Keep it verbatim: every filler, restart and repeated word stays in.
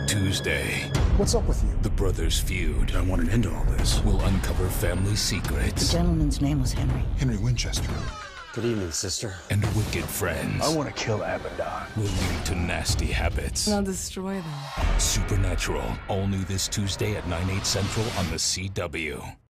Tuesday, What's up with you? the brothers feud. I want an end to all this. Will uncover family The secrets gentleman's name was Henry. Henry Winchester. Good evening, sister. and wicked friends. I want to kill Abaddon. Will lead to nasty habits. I'll destroy them. Supernatural, all new this Tuesday at nine, eight central on the C W.